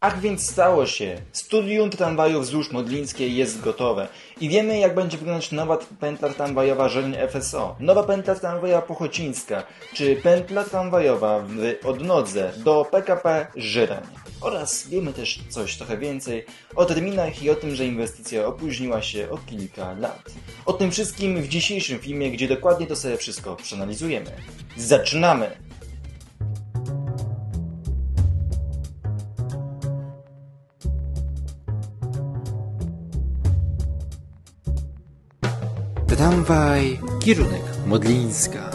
Ach więc stało się. Studium tramwaju wzdłuż Modlińskiej jest gotowe. I wiemy, jak będzie wyglądać nowa pętla tramwajowa Żeleń FSO, nowa pętla tramwajowa Pochocińska, czy pętla tramwajowa w Odnodze do PKP Żereń. Oraz wiemy też coś trochę więcej o terminach i o tym, że inwestycja opóźniła się o kilka lat. O tym wszystkim w dzisiejszym filmie, gdzie dokładnie to sobie wszystko przeanalizujemy. Zaczynamy! Tramwaj, kierunek Modlińska.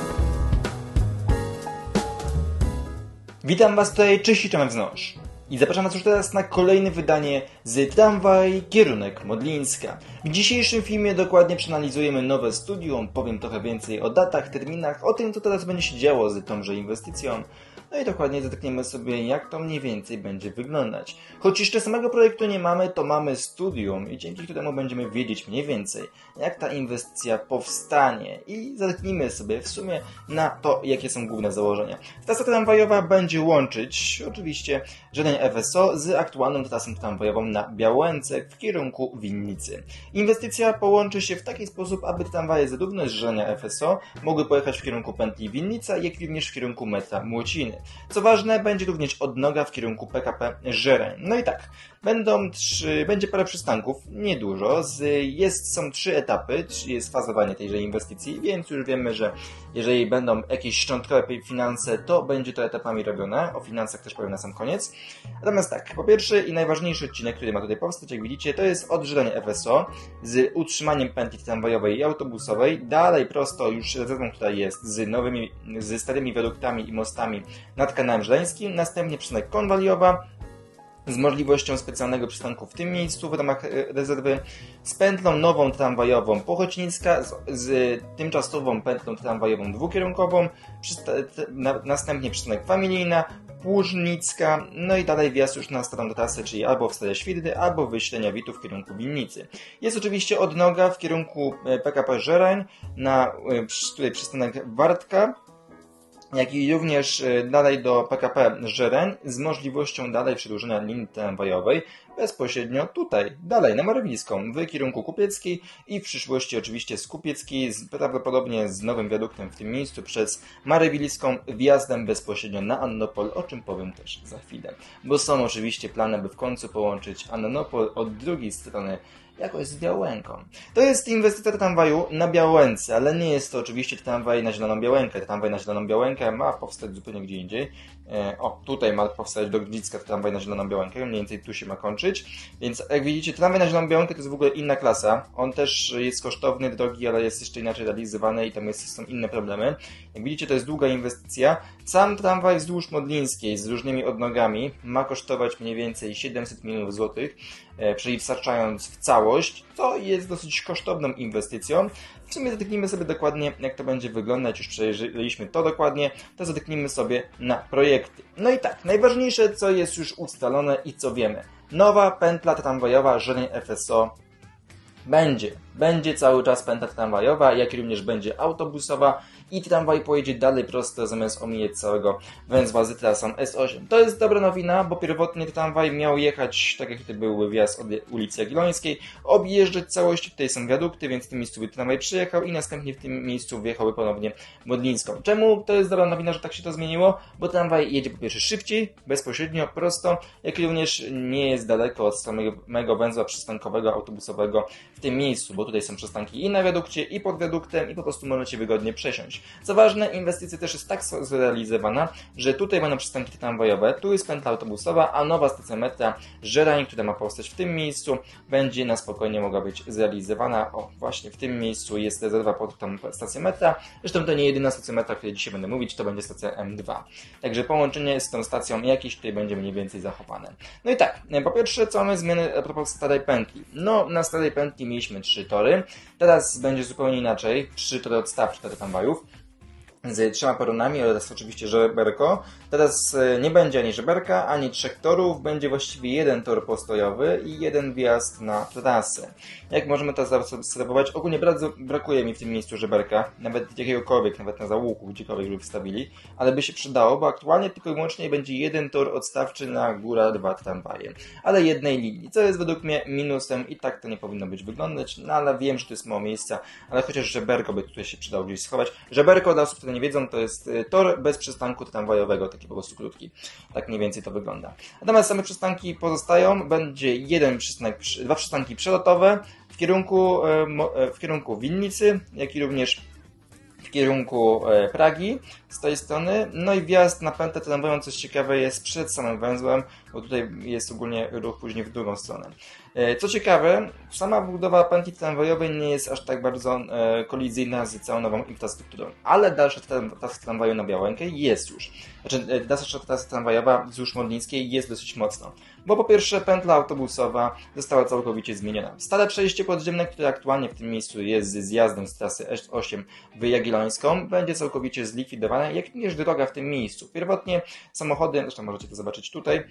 Witam Was tutaj, cześć i Tomek Znosz. I zapraszam Was już teraz na kolejne wydanie z Tramwaj, kierunek Modlińska. W dzisiejszym filmie dokładnie przeanalizujemy nowe studium, powiem trochę więcej o datach, terminach, o tym, co teraz będzie się działo z tąże inwestycją. No i dokładnie zatkniemy sobie, jak to mniej więcej będzie wyglądać. Choć jeszcze samego projektu nie mamy, to mamy studium i dzięki któremu będziemy wiedzieć mniej więcej, jak ta inwestycja powstanie. I zatknijmy sobie w sumie na to, jakie są główne założenia. Trasa tramwajowa będzie łączyć oczywiście Żeleń FSO z aktualną trasą tramwajową na Białęce w kierunku Winnicy. Inwestycja połączy się w taki sposób, aby tramwaje zarówno z Żelenia FSO mogły pojechać w kierunku pętli Winnica, jak również w kierunku metra Młociny. Co ważne, będzie również odnoga w kierunku PKP Żereń. No i tak, będzie parę przystanków, niedużo, są 3 etapy, jest fazowanie tejże inwestycji, więc już wiemy, że jeżeli będą jakieś szczątkowe finanse, to będzie to etapami robione, o finansach też powiem na sam koniec. Natomiast tak, po pierwsze i najważniejszy odcinek, który ma tutaj powstać, jak widzicie, to jest od Żelenia FSO z utrzymaniem pętli tramwajowej i autobusowej, dalej prosto już rezerwą, która jest z starymi wiaduktami i mostami nad kanałem żeleńskim, następnie przystanek Konwaliowa, z możliwością specjalnego przystanku w tym miejscu w ramach rezerwy, z pętlą nową tramwajową Pochocińska, z tymczasową pętlą tramwajową dwukierunkową, następnie przystanek Familijna, Płużnicka, no i dalej wjazd już na starą trasę, czyli albo w Stare Świdry, albo w Śleniawitów w kierunku Winnicy. Jest oczywiście odnoga w kierunku PKP Żereń, na której przystanek Wartka, jak i również dalej do PKP Żereń z możliwością dalej przedłużenia linii tramwajowej bezpośrednio tutaj, dalej na Marowiliską w kierunku Kupieckiej i w przyszłości oczywiście z Kupieckiej, prawdopodobnie z nowym wiaduktem w tym miejscu przez Marowiliską, wjazdem bezpośrednio na Annopol, o czym powiem też za chwilę. Bo są oczywiście plany, by w końcu połączyć Annopol od drugiej strony jakoś z Białęką. To jest inwestycja tramwaju na Białęce, ale nie jest to oczywiście tramwaj na Zieloną Białękę. Tramwaj na Zieloną Białękę ma powstać zupełnie gdzie indziej. Tutaj ma powstać do Gliwicka tramwaj na Zieloną Białękę, mniej więcej tu się ma kończyć. Więc jak widzicie, tramwaj na Zieloną Białękę to jest w ogóle inna klasa. On też jest kosztowny, drogi, ale jest jeszcze inaczej realizowany i tam są inne problemy. Jak widzicie, to jest długa inwestycja. Sam tramwaj wzdłuż Modlińskiej z różnymi odnogami ma kosztować mniej więcej 700 milionów złotych, czyli wstarczając w całość, co jest dosyć kosztowną inwestycją. W sumie zatknijmy sobie dokładnie, jak to będzie wyglądać, już przejrzeliśmy to dokładnie, to zatknijmy sobie na projekty. No i tak, najważniejsze, co jest już ustalone i co wiemy. Nowa pętla tramwajowa Żeleń FSO będzie cały czas pętla tramwajowa, jak również będzie autobusowa i tramwaj pojedzie dalej prosto, zamiast omijać całego węzła z trasą S8. To jest dobra nowina, bo pierwotnie tramwaj miał jechać, tak jak tutaj był wjazd od ulicy Jagiellońskiej, objeżdżać całości, tutaj są wiadukty, więc w tym miejscu by tramwaj przyjechał i następnie w tym miejscu wjechały ponownie Modlińską. Czemu to jest dobra nowina, że tak się to zmieniło? Bo tramwaj jedzie po pierwsze szybciej, bezpośrednio, prosto, jak również nie jest daleko od samego węzła przystankowego, autobusowego w tym miejscu, bo tutaj są przystanki i na wiadukcie, i pod wiaduktem i po prostu możecie wygodnie przesiąść. Co ważne, inwestycja też jest tak zrealizowana, że tutaj będą przystanki tramwajowe, tu jest pętla autobusowa, a nowa stacja metra Żereń, która ma powstać w tym miejscu, będzie na spokojnie mogła być zrealizowana. O, właśnie w tym miejscu jest rezerwa pod tą stację metra. Zresztą to nie jedyna stacja metra, o której dzisiaj będę mówić, to będzie stacja M2. Także połączenie z tą stacją jakieś tutaj będzie mniej więcej zachowane. No i tak, po pierwsze, co mamy zmiany a propos starej pętli? No, na starej pętli mieliśmy 3 tory, teraz będzie zupełnie inaczej, 3 tory odstawcze tramwajów. z 3 peronami oraz oczywiście żeberko. Teraz nie będzie ani żeberka, ani 3 torów, będzie właściwie 1 tor postojowy i 1 wjazd na trasę. Jak możemy to zaobserwować? Ogólnie bardzo brakuje mi w tym miejscu żeberka, nawet jakiegokolwiek, nawet na załuku, gdziekolwiek by wstawili, ale by się przydało, bo aktualnie tylko i wyłącznie będzie 1 tor odstawczy na góra 2 tramwaje, ale jednej linii, co jest według mnie minusem i tak to nie powinno być wyglądać, no ale wiem, że to jest mało miejsca, ale chociaż żeberko by tutaj się przydało gdzieś schować. Żeberko, dla osób, które nie wiedzą, to jest tor bez przystanku tramwajowego, taki po prostu krótki. Tak mniej więcej to wygląda. Natomiast same przystanki pozostają, będzie 2 przystanki przelotowe w kierunku Winnicy, jak i również w kierunku Pragi z tej strony. No i wjazd na pętlę tramwajową, coś ciekawe, jest przed samym węzłem, bo tutaj jest ogólnie ruch później w drugą stronę. Co ciekawe, sama budowa pętli tramwajowej nie jest aż tak bardzo kolizyjna z całą nową infrastrukturą, ale dalsza trasa tramwaju na Białękę jest już. Znaczy, dalsza trasa tramwajowa wzdłuż Modlińskiej jest dosyć mocno, bo po pierwsze pętla autobusowa została całkowicie zmieniona. Stare przejście podziemne, które aktualnie w tym miejscu jest z zjazdem z trasy S8 w Jagiellońską, będzie całkowicie zlikwidowane, jak również droga w tym miejscu. Pierwotnie samochody, zresztą możecie to zobaczyć tutaj,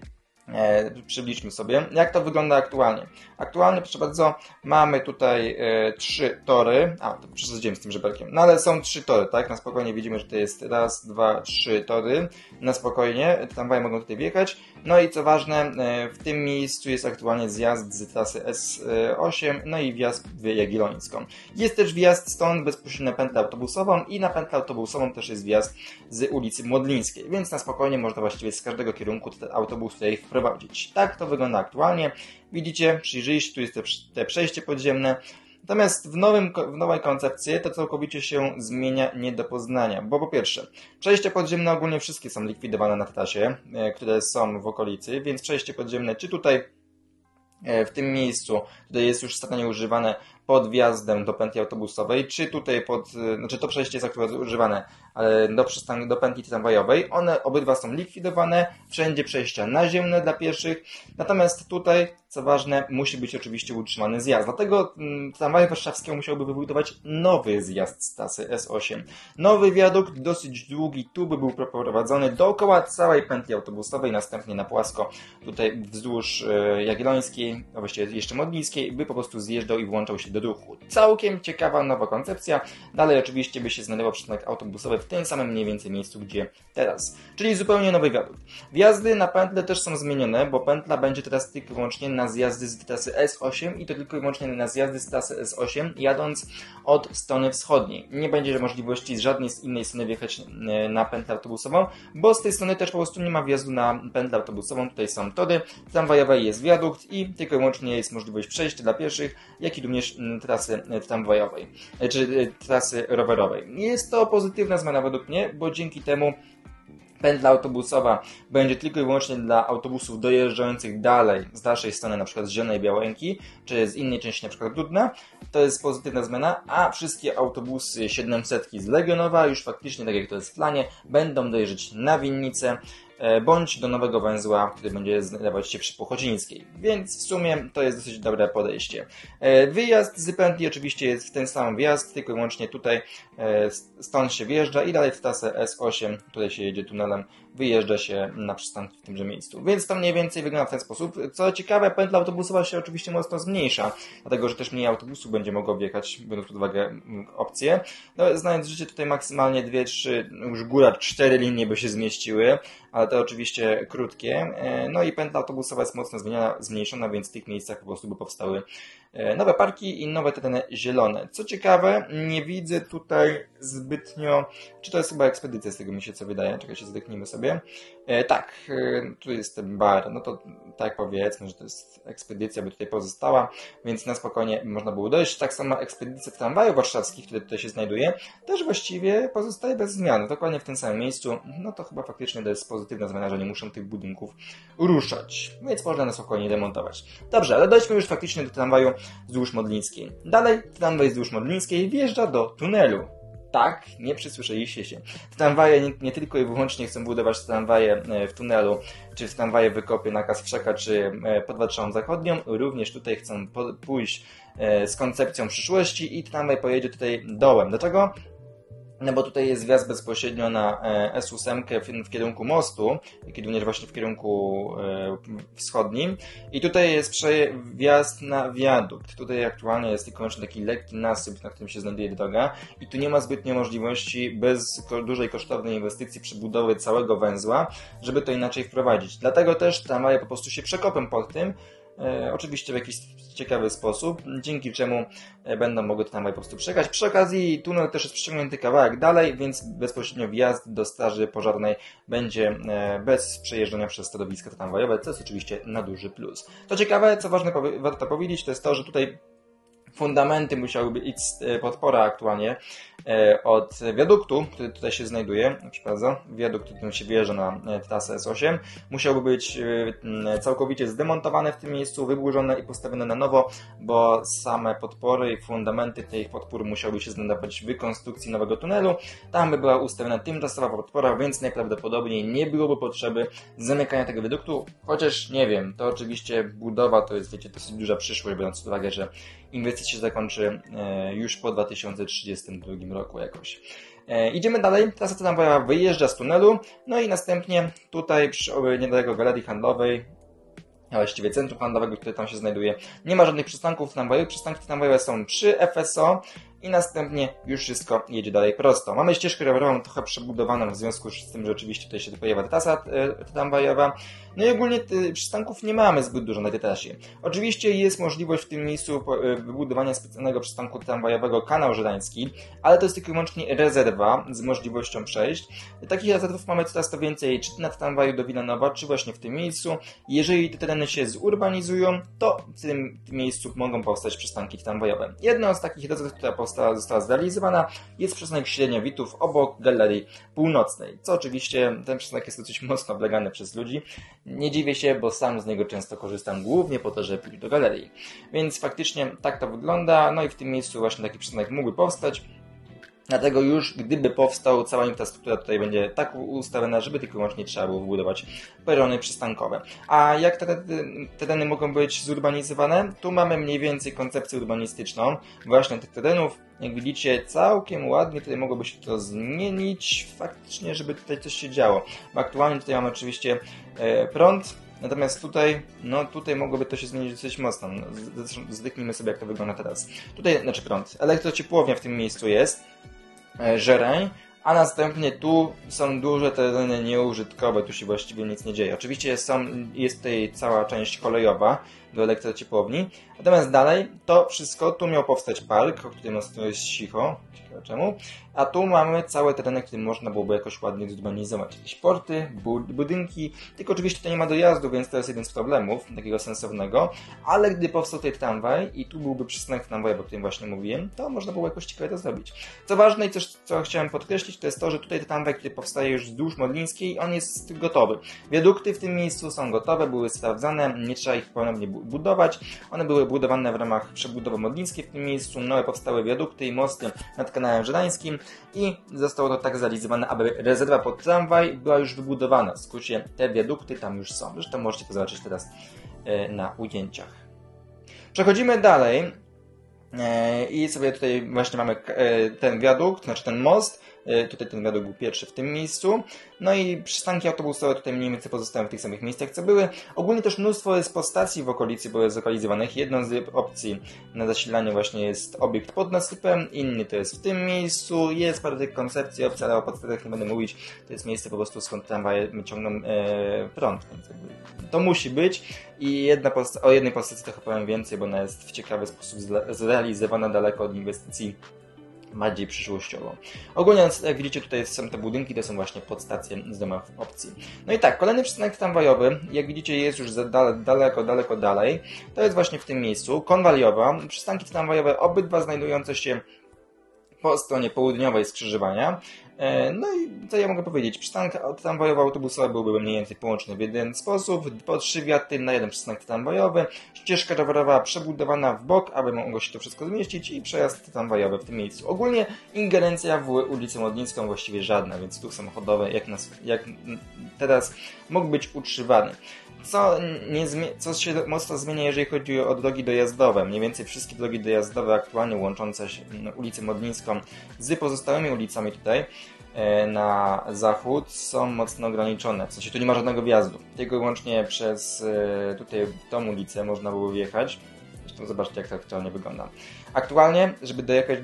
przybliżmy sobie, jak to wygląda aktualnie. Aktualnie, proszę bardzo, mamy tutaj 3 tory. To przesadziłem z tym żeberkiem. No ale są 3 tory, tak? Na spokojnie widzimy, że to jest 1, 2, 3 tory. Na spokojnie. Tramwaje mogą tutaj wjechać. No i co ważne, w tym miejscu jest aktualnie zjazd z trasy S8, no i wjazd w Jagiellońską. Jest też wjazd stąd bezpośrednio na pętlę autobusową i na pętlę autobusową też jest wjazd z ulicy Modlińskiej, więc na spokojnie można właściwie z każdego kierunku ten autobus tutaj wprowadzić. Tak to wygląda aktualnie. Widzicie, przyjrzyjcie, tu jest te przejście podziemne. Natomiast w nowej koncepcji to całkowicie się zmienia nie do poznania, bo po pierwsze, przejścia podziemne ogólnie wszystkie są likwidowane na trasie, które są w okolicy, więc przejście podziemne czy tutaj w tym miejscu, tutaj jest już stanie używane pod wjazdem do pętli autobusowej, czy tutaj znaczy to przejście jest aktualnie używane do pętli tramwajowej. One obydwa są likwidowane, wszędzie przejścia naziemne dla pieszych, natomiast tutaj, co ważne, musi być oczywiście utrzymany zjazd. Dlatego tramwaje warszawskie musiałyby wybudować nowy zjazd z trasy S8. Nowy wiadukt, dosyć długi, tu by był przeprowadzony dookoła całej pętli autobusowej, następnie na płasko, tutaj wzdłuż Jagiellońskiej, a właściwie jeszcze Modlińskiej, by po prostu zjeżdżał i włączał się do ruchu. Całkiem ciekawa nowa koncepcja. Dalej oczywiście by się znajdował przystanek autobusowy w tym samym mniej więcej miejscu, gdzie teraz. Czyli zupełnie nowy wiadukt. Wjazdy na pętlę też są zmienione, bo pętla będzie teraz tylko i wyłącznie na zjazdy z trasy S8 i to tylko i wyłącznie na zjazdy z trasy S8 jadąc od strony wschodniej. Nie będzie możliwości z żadnej z innej strony wjechać na pętlę autobusową, bo z tej strony też po prostu nie ma wjazdu na pętlę autobusową. Tutaj są tory tramwajowe, jest wiadukt i tylko i wyłącznie jest możliwość przejścia dla pieszych, jak i również trasy tramwajowej, czy trasy rowerowej. Jest to pozytywna zmiana według mnie, bo dzięki temu pętla autobusowa będzie tylko i wyłącznie dla autobusów dojeżdżających dalej, z dalszej strony, np. z Zielonej Białęki, czy z innej części, np. Dudna. To jest pozytywna zmiana, a wszystkie autobusy 700 z Legionowa już faktycznie, tak jak to jest w planie, będą dojeżdżać na Winnicę, bądź do nowego węzła, który będzie znajdować się przy Pochodzińskiej. Więc w sumie to jest dosyć dobre podejście. Wyjazd z pętli oczywiście jest w ten sam wjazd, tylko i wyłącznie tutaj stąd się wjeżdża i dalej w trasę S8, tutaj się jedzie tunelem, wyjeżdża się na przystanek w tymże miejscu. Więc to mniej więcej wygląda w ten sposób. Co ciekawe, pętla autobusowa się oczywiście mocno zmniejsza, dlatego że też mniej autobusów będzie mogło wjechać, biorąc pod uwagę opcje. No, znając życie, tutaj maksymalnie 2, 3, już góra 4 linie by się zmieściły, ale to oczywiście krótkie. No i pętla autobusowa jest mocno zmniejszona, więc w tych miejscach po prostu by powstały nowe parki i nowe tereny zielone. Co ciekawe, nie widzę tutaj zbytnio, czy to jest chyba ekspedycja, z tego mi się co wydaje, czekajcie, zdechnijmy sobie. Tak, tu jest ten bar, no to tak powiedzmy, że to jest ekspedycja, by tutaj pozostała, więc na spokojnie można było dojść. Tak samo ekspedycja tramwajów warszawskich, które tutaj się znajduje, też właściwie pozostaje bez zmian, dokładnie w tym samym miejscu. No to chyba faktycznie to jest pozytywna zmiana, że nie muszą tych budynków ruszać, więc można na spokojnie demontować. Dobrze, ale dojdźmy już faktycznie do tramwaju wzdłuż Modlińskiej. Dalej tramwaj wzdłuż Modlińskiej wjeżdża do tunelu. Tak, nie przysłyszeliście się. Tramwaje nie tylko i wyłącznie chcą budować tramwaje w tunelu, czy w tramwaje w wykopie na Kasprzaka, czy pod Warszawą Zachodnią. Również tutaj chcą pójść z koncepcją przyszłości i tramwaj pojedzie tutaj dołem. Dlaczego? no bo tutaj jest wjazd bezpośrednio na S8 w kierunku mostu, również właśnie w kierunku wschodnim. I tutaj jest wjazd na wiadukt. Tutaj aktualnie jest tylko taki lekki nasyp, na którym się znajduje droga. I tu nie ma zbytnio możliwości bez dużej kosztownej inwestycji przebudowy całego węzła, żeby to inaczej wprowadzić. Dlatego też tramwaje po prostu się przekopią pod tym, oczywiście w jakiś ciekawy sposób, dzięki czemu będą mogły to tramwaje po prostu przejechać. Przy okazji tunel też jest przeciągnięty kawałek dalej, więc bezpośrednio wjazd do straży pożarnej będzie bez przejeżdżania przez stanowiska tramwajowe, co jest oczywiście na duży plus. Co ciekawe, co ważne warto powiedzieć, to jest to, że tutaj fundamenty musiałyby iść podpora aktualnie od wiaduktu, który tutaj się znajduje, proszę bardzo, wiadukt, którym się wjeżdża na trasę S8, musiałby być całkowicie zdemontowany w tym miejscu, wyburzone i postawione na nowo, bo same podpory i fundamenty tych podpór musiały się znajdować w konstrukcji nowego tunelu. Tam by była ustawiona tymczasowa podpora, więc najprawdopodobniej nie byłoby potrzeby zamykania tego wiaduktu, chociaż nie wiem, to oczywiście budowa to jest, wiecie, dosyć duża przyszłość, biorąc pod uwagę, że inwestycja się zakończy już po 2032 roku jakoś. Idziemy dalej, trasa tramwajowa wyjeżdża z tunelu, no i następnie tutaj niedaleko galerii handlowej, a właściwie centrum handlowego, które tam się znajduje, nie ma żadnych przystanków tramwajowych. Przystanki tramwajowe są przy FSO i następnie już wszystko jedzie dalej prosto. Mamy ścieżkę rowerową trochę przebudowaną w związku z tym, że oczywiście tutaj się pojawia trasa tramwajowa. No i ogólnie przystanków nie mamy zbyt dużo na tej trasie. Oczywiście jest możliwość w tym miejscu wybudowania specjalnego przystanku tramwajowego Kanał Żerański, ale to jest tylko i wyłącznie rezerwa z możliwością przejść. Takich rezerwów mamy coraz to więcej, czy na tramwaju do Wilanowa, czy właśnie w tym miejscu. Jeżeli te tereny się zurbanizują, to w tym miejscu mogą powstać przystanki tramwajowe. Jedną z takich rezerw, która została zrealizowana, jest przystanek Średniowitów obok Galerii Północnej, co oczywiście ten przystanek jest dosyć mocno oblegany przez ludzi. Nie dziwię się, bo sam z niego często korzystam głównie po to, żeby pójść do galerii. Więc faktycznie tak to wygląda, no i w tym miejscu właśnie taki przystanek mógłby powstać. Dlatego już gdyby powstał, cała infrastruktura tutaj będzie tak ustawiona, żeby tylko i wyłącznie trzeba było wybudować perony przystankowe. A jak te tereny mogą być zurbanizowane? Tu mamy mniej więcej koncepcję urbanistyczną właśnie tych terenów. Jak widzicie, całkiem ładnie tutaj mogłoby się to zmienić faktycznie, żeby tutaj coś się działo. Bo aktualnie tutaj mamy oczywiście prąd, natomiast tutaj, no tutaj mogłoby to się zmienić dosyć mocno. Zdyknijmy sobie, jak to wygląda teraz. Tutaj, znaczy prąd. Elektrociepłownia w tym miejscu jest, Żereń, a następnie tu są duże tereny nieużytkowe, tu się właściwie nic nie dzieje. Oczywiście jest tutaj cała część kolejowa do elektrociepłowni, natomiast dalej to wszystko, tu miał powstać park, o którym jest cicho, ciekawe czemu, a tu mamy całe tereny, które można byłoby jakoś ładnie zurbanizować. Jakieś porty, budynki, tylko oczywiście tutaj nie ma dojazdu, więc to jest jeden z problemów, takiego sensownego, ale gdy powstał tutaj tramwaj i tu byłby przystanek tramwajowy, o którym właśnie mówiłem, to można było jakoś ciekawe to zrobić. Co ważne i coś, co chciałem podkreślić, to jest to, że tutaj tramwaj, który powstaje już wzdłuż Modlińskiej, on jest gotowy. Wiadukty w tym miejscu są gotowe, były sprawdzane, nie trzeba ich ponownie budować. One były budowane w ramach przebudowy modlińskiej w tym miejscu, nowe powstały wiadukty i mosty nad kanałem żerańskim i zostało to tak zrealizowane, aby rezerwa pod tramwaj była już wybudowana. W skrócie te wiadukty tam już są. Zresztą możecie to zobaczyć teraz na ujęciach. Przechodzimy dalej i sobie tutaj właśnie mamy ten wiadukt, znaczy ten most. Tutaj ten wiadukt był pierwszy w tym miejscu. No i przystanki autobusowe tutaj mniej więcej pozostają w tych samych miejscach, co były. Ogólnie też mnóstwo jest postacji w okolicy były zlokalizowanych. Jedną z opcji na zasilanie właśnie jest obiekt pod nasypem, inny to jest w tym miejscu. Jest parę tych koncepcji, opcji, ale o podstawach nie będę mówić. To jest miejsce po prostu, skąd tramwaje ciągną prąd. Więc to musi być. I o jednej postaci trochę powiem więcej, bo ona jest w ciekawy sposób zrealizowana daleko od inwestycji bardziej przyszłościowo. Ogólnie, jak widzicie, tutaj są te budynki, to są właśnie podstacje z domów opcji. No i tak, kolejny przystanek tramwajowy, jak widzicie, jest już daleko dalej. To jest właśnie w tym miejscu, Konwaliowa. Przystanki tramwajowe, obydwa znajdujące się po stronie południowej skrzyżowania. No i co ja mogę powiedzieć? Przystanek tramwajowo-autobusowy byłby mniej więcej połączony w jeden sposób, po 3 wiaty na jeden przystanek tramwajowy, ścieżka rowerowa przebudowana w bok, aby mogło się to wszystko zmieścić i przejazd tramwajowy w tym miejscu. Ogólnie ingerencja w ulicę Modlińską właściwie żadna, więc ruch samochodowy jak teraz mógł być utrzymany. Co się mocno zmienia, jeżeli chodzi o drogi dojazdowe. Mniej więcej wszystkie drogi dojazdowe aktualnie łączące się ulicę Modlińską z pozostałymi ulicami tutaj na zachód są mocno ograniczone. W sensie tu nie ma żadnego wjazdu. Tylko i wyłącznie przez tutaj tą ulicę można było wjechać. Zresztą zobaczcie, jak to aktualnie wygląda. Aktualnie, żeby dojechać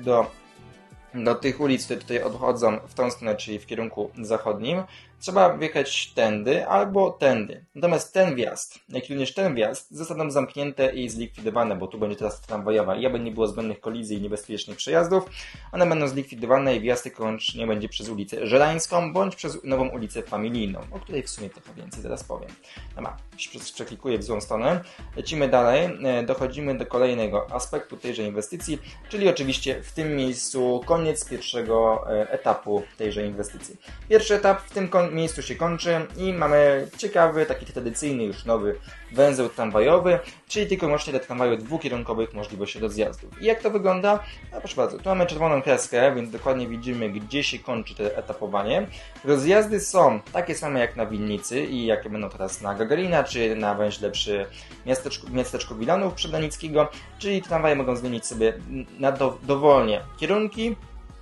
do tych ulic, które tutaj odchodzą w tą stronę, czyli w kierunku zachodnim, trzeba wjechać tędy albo tędy. Natomiast ten wjazd, jak również ten wjazd, zostaną zamknięte i zlikwidowane, bo tu będzie teraz tramwajowa i aby nie było zbędnych kolizji i niebezpiecznych przejazdów, one będą zlikwidowane i wjazd tylko łącznie będzie przez ulicę Żelańską, bądź przez nową ulicę Familijną, o której w sumie trochę więcej zaraz powiem. Dobra, przeklikuję w złą stronę. Lecimy dalej, dochodzimy do kolejnego aspektu tejże inwestycji, czyli oczywiście w tym miejscu koniec pierwszego etapu tejże inwestycji. Pierwszy etap w tym miejscu się kończy i mamy ciekawy, taki tradycyjny już nowy węzeł tramwajowy, czyli tylko i wyłącznie dla tramwaju dwukierunkowych możliwości rozjazdu. I jak to wygląda? No proszę bardzo, tu mamy czerwoną kreskę, więc dokładnie widzimy, gdzie się kończy to etapowanie. Rozjazdy są takie same jak na Winnicy i jakie będą teraz na Gagarina, czy na węźle przy miasteczku Wilanów Przedanickiego, czyli tramwaje mogą zmienić sobie na dowolnie kierunki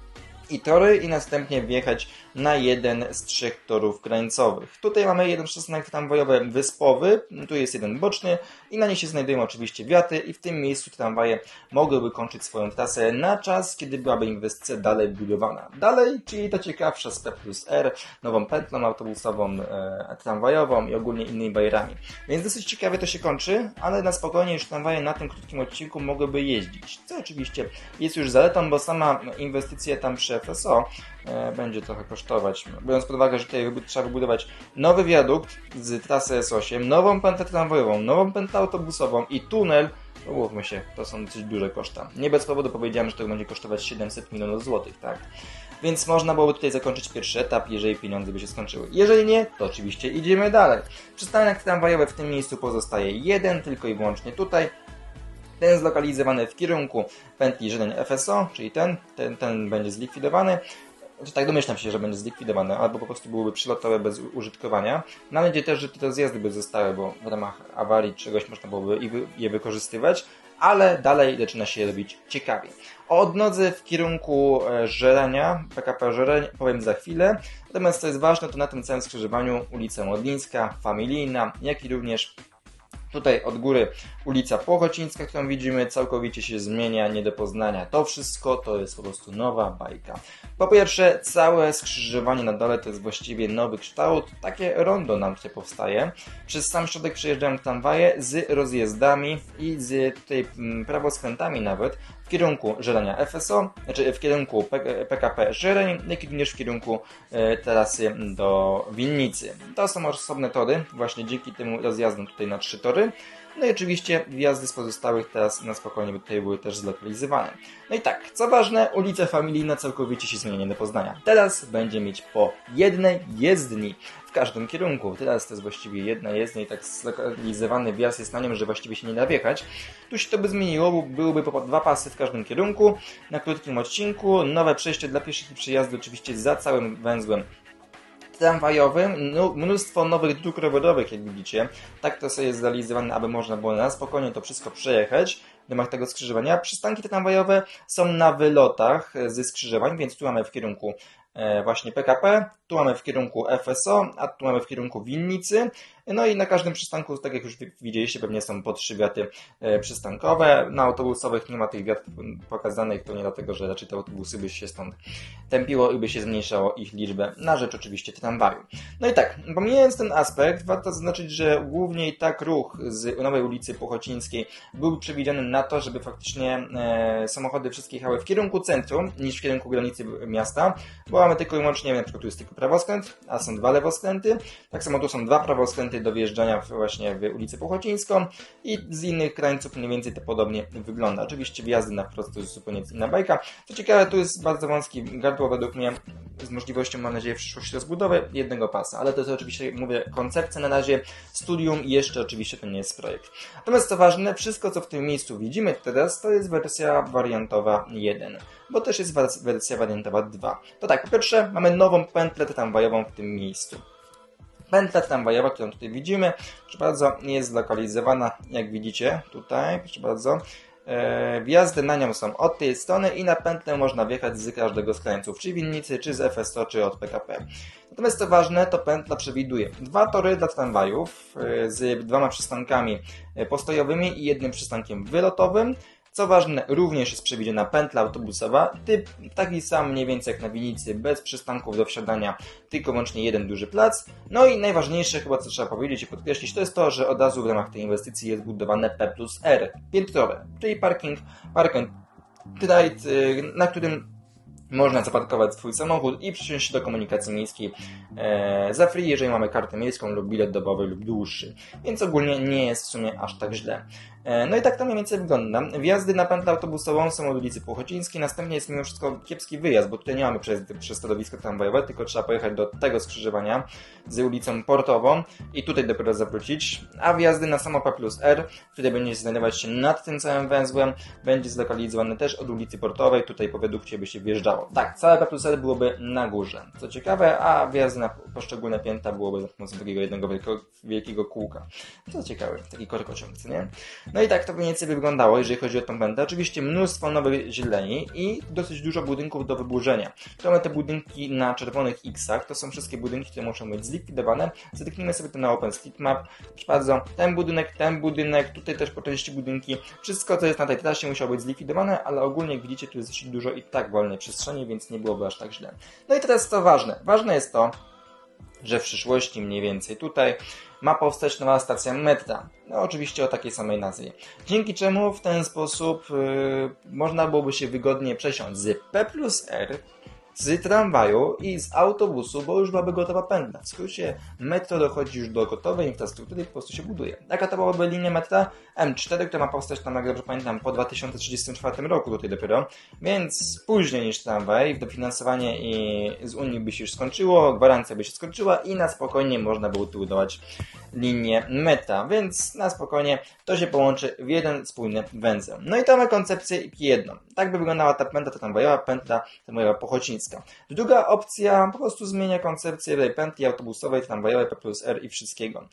i tory i następnie wjechać na jeden z 3 torów krańcowych. Tutaj mamy jeden przystanek tramwajowy wyspowy, tu jest jeden boczny i na niej się znajdują oczywiście wiaty i w tym miejscu tramwaje mogłyby kończyć swoją trasę na czas, kiedy byłaby inwestycja dalej budowana. Dalej, czyli to ciekawsza z P+R, nową pętlą autobusową, tramwajową i ogólnie innymi bajerami. Więc dosyć ciekawie to się kończy, ale na spokojnie już tramwaje na tym krótkim odcinku mogłyby jeździć. Co oczywiście jest już zaletą, bo sama inwestycja tam przy FSO będzie trochę kosztować. Biorąc pod uwagę, że tutaj trzeba wybudować nowy wiadukt z trasy S8, nową pętlę tramwajową, nową pętlę autobusową i tunel, to mówmy się, to są dosyć duże koszta. Nie bez powodu powiedziałem, że to będzie kosztować 700 milionów złotych, tak? Więc można byłoby tutaj zakończyć pierwszy etap, jeżeli pieniądze by się skończyły. Jeżeli nie, to oczywiście idziemy dalej. Przystanek tramwajowy w tym miejscu pozostaje jeden, tylko i wyłącznie tutaj. Ten zlokalizowany w kierunku pętli Żeleń FSO, czyli ten będzie zlikwidowany. Tak domyślam się, że będzie zlikwidowany, albo po prostu byłyby przylotowe bez użytkowania. Mam nadzieję też, że te rozjazdy by zostały, bo w ramach awarii czegoś można byłoby je wykorzystywać, ale dalej zaczyna się robić ciekawie. O odnodze w kierunku Żelenia, PKP Żeleń, powiem za chwilę. Natomiast co jest ważne, to na tym całym skrzyżowaniu ulica Modlińska, Familijna, jak i również tutaj od góry ulica Płochocińska, którą widzimy, całkowicie się zmienia, nie do poznania. To wszystko to jest po prostu nowa bajka. Po pierwsze, całe skrzyżowanie na dole to jest właściwie nowy kształt. Takie rondo nam tutaj powstaje. Przez sam środek przejeżdżają tramwaje z rozjazdami i z tutaj prawoskrętami nawet w kierunku Żelenia FSO, znaczy w kierunku PKP Żeleń, jak i również w kierunku trasy do Winnicy. To są osobne tory, właśnie dzięki temu rozjazdom tutaj na 3 tory. No i oczywiście wjazdy z pozostałych teraz na spokojnie by tutaj były też zlokalizowane. No i tak, co ważne, ulica Familijna całkowicie się zmienia do Poznania. Teraz będzie mieć po jednej jezdni w każdym kierunku. Teraz to jest właściwie jedna jezdnia i tak zlokalizowany wjazd jest na nią, że właściwie się nie da wjechać. Tu się to by zmieniło, byłyby po 2 pasy w każdym kierunku, na krótkim odcinku, nowe przejście dla pieszych i przejazdy oczywiście za całym węzłem tramwajowym, mnóstwo nowych dróg rowerowych, jak widzicie. Tak to sobie jest zrealizowane, aby można było na spokojnie to wszystko przejechać w ramach tego skrzyżowania. Przystanki tramwajowe są na wylotach ze skrzyżowań, więc tu mamy w kierunku właśnie PKP, tu mamy w kierunku FSO, a tu mamy w kierunku Winnicy. No i na każdym przystanku, tak jak już widzieliście, pewnie są po 3 wiaty przystankowe. Na autobusowych nie ma tych wiat pokazanych, to nie dlatego, że raczej te autobusy by się stąd tępiło i by się zmniejszało ich liczbę na rzecz oczywiście tramwaju. No i tak, pomijając ten aspekt, warto zaznaczyć, że głównie i tak ruch z nowej ulicy Płochocińskiej byłby przewidziany na to, żeby faktycznie samochody wszystkie jechały w kierunku centrum niż w kierunku granicy miasta, bo mamy tylko i wyłącznie, na przykład tu jest tylko prawoskręt, a są 2 lewoskręty, tak samo tu są 2 prawoskręty do wjeżdżania właśnie w ulicę Płochocińską i z innych krańców mniej więcej to podobnie wygląda. Oczywiście wjazdy na wprost to jest zupełnie inna bajka. Co ciekawe, tu jest bardzo wąski gardło według mnie z możliwością, mam nadzieję, w przyszłości rozbudowy jednego pasa, ale to jest oczywiście, mówię, koncepcja na razie, studium i jeszcze oczywiście to nie jest projekt. Natomiast co ważne, wszystko co w tym miejscu widzimy teraz to jest wersja wariantowa 1, bo też jest wersja wariantowa 2. To tak, po pierwsze mamy nową pętlę tramwajową w tym miejscu. Pętla tramwajowa, którą tutaj widzimy, proszę bardzo, jest zlokalizowana, jak widzicie tutaj, proszę bardzo. Wjazdy na nią są od tej strony i na pętlę można wjechać z każdego z krańców, czy winnicy, czy z FS100, czy od PKP. Natomiast co ważne, to pętla przewiduje 2 tory dla tramwajów z 2 przystankami postojowymi i 1 przystankiem wylotowym. Co ważne, również jest przewidziana pętla autobusowa, typ taki sam mniej więcej jak na Winicy, bez przystanków do wsiadania, tylko wyłącznie jeden duży plac. No i najważniejsze chyba, co trzeba powiedzieć i podkreślić, to jest to, że od razu w ramach tej inwestycji jest budowane P+R, piętrowe, czyli parking ride, na którym można zaparkować swój samochód i przysiąść się do komunikacji miejskiej za free, jeżeli mamy kartę miejską lub bilet dobowy lub dłuższy. Więc ogólnie nie jest w sumie aż tak źle. No i tak to mniej więcej wygląda. Wjazdy na pętlę autobusową są od ulicy Płochocińskiej, następnie jest mimo wszystko kiepski wyjazd, bo tutaj nie mamy przez stanowisko tramwajowe, tylko trzeba pojechać do tego skrzyżowania z ulicą Portową i tutaj dopiero zawrócić, a wjazdy na samo P+R, które będzie znajdować się nad tym całym węzłem, będzie zlokalizowane też od ulicy Portowej, tutaj po wiadukcie by się wjeżdżało. Tak, całe P+R byłoby na górze, co ciekawe, a wjazdy na poszczególne piętra byłoby za pomocą takiego jednego wielkiego kółka. To ciekawe, taki korkociąg, co nie? No i tak to mniej więcej wyglądało, jeżeli chodzi o tą pętlę. Oczywiście mnóstwo nowych zieleni i dosyć dużo budynków do wyburzenia. Tu mamy te budynki na czerwonych X-ach, to są wszystkie budynki, które muszą być zlikwidowane. Zerknijmy sobie to na OpenStreetMap. Proszę bardzo, ten budynek, tutaj też po części budynki. Wszystko, co jest na tej trasie, musiało być zlikwidowane, ale ogólnie jak widzicie, tu jest dosyć dużo i tak wolnej przestrzeni, więc nie byłoby aż tak źle. No i teraz co ważne? Ważne jest to, że w przyszłości mniej więcej tutaj ma powstać nowa stacja metra. No oczywiście o takiej samej nazwie. Dzięki czemu w ten sposób można byłoby się wygodnie przesiąść z P+R, z tramwaju i z autobusu, bo już byłaby gotowa pętla. W skrócie metro dochodzi już do gotowej infrastruktury i po prostu się buduje. Taka to byłaby linia metra M4, która ma powstać tam, jak dobrze pamiętam, po 2034 roku tutaj dopiero, więc później niż tramwaj, dofinansowanie z Unii by się już skończyło, gwarancja by się skończyła i na spokojnie można było tu budować linię metra, więc na spokojnie to się połączy w jeden spójny węzeł. No i to mamy koncepcję jedną. Tak by wyglądała ta pętla tramwajowa, pętla tramwajowa pochocińska. Druga opcja po prostu zmienia koncepcję tej pętli autobusowej, tramwajowej, P+R i wszystkiego.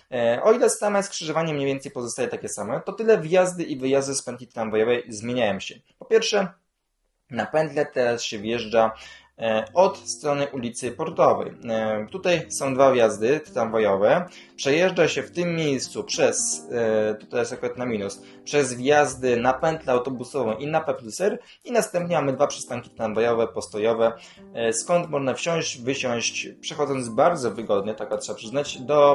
O ile same skrzyżowanie mniej więcej pozostaje takie same, to tyle wjazdy i wyjazdy z pętli tramwajowej zmieniają się. Po pierwsze, na pętlę teraz się wjeżdża od strony ulicy Portowej. Tutaj są 2 wjazdy tramwajowe. Przejeżdża się w tym miejscu przez, tutaj jest akurat na minus, przez wjazdy na pętlę autobusową i na P+R i następnie mamy 2 przystanki tramwajowe, postojowe, skąd można wsiąść, wysiąść, przechodząc bardzo wygodnie, tak trzeba przyznać,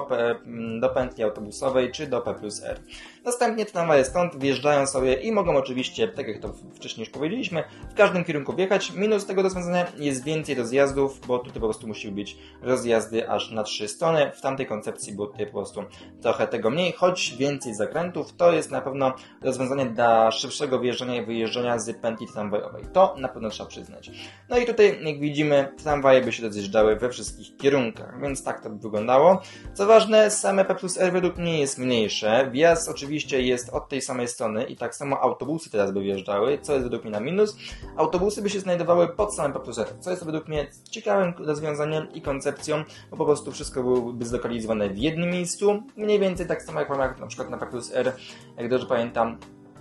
do pętli autobusowej czy do P+R. Następnie tramwaje stąd wjeżdżają sobie i mogą oczywiście, tak jak to wcześniej już powiedzieliśmy, w każdym kierunku wjechać. Minus tego rozwiązania jest więcej rozjazdów, bo tutaj po prostu musi być rozjazdy aż na 3 strony. W tamtej koncepcji było tutaj po prostu trochę tego mniej, choć więcej zakrętów. To jest na pewno rozwiązanie dla szybszego wjeżdżania i wyjeżdżania z pętli tramwajowej. To na pewno trzeba przyznać. No i tutaj, jak widzimy, tramwaje by się rozjeżdżały we wszystkich kierunkach, więc tak to by wyglądało. Co ważne, same P+R według mnie jest mniejsze. Wjazd oczywiście jest od tej samej strony i tak samo autobusy teraz by wjeżdżały, co jest według mnie na minus. Autobusy by się znajdowały pod samym P+R, co jest według mnie ciekawym rozwiązaniem i koncepcją, bo po prostu wszystko byłoby zlokalizowane w jednym miejscu. Mniej więcej tak samo jak mamy na przykład na P+R, jak dobrze pamiętam,